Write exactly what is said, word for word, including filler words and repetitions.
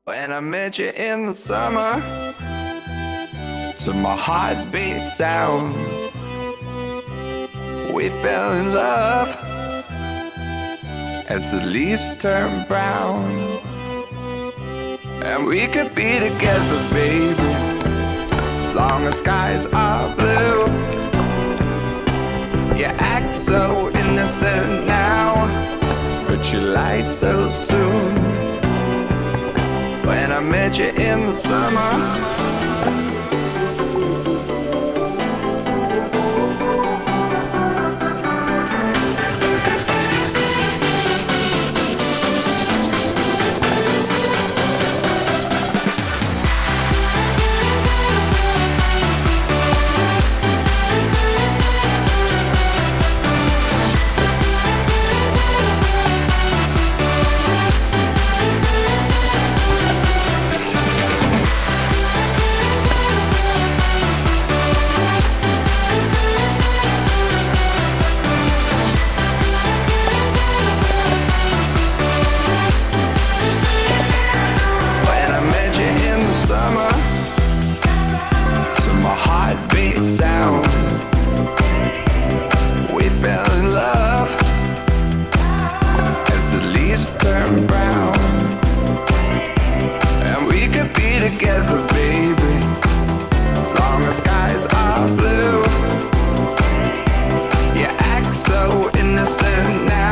When I met you in the summer, to my heartbeat sound, we fell in love as the leaves turn brown. And we could be together, baby, as long as skies are blue. You act so innocent now, but you lied so soon. When I met you in the summer, sound, we fell in love as the leaves turn brown. And we could be together, baby, as long as skies are blue. You act so innocent now,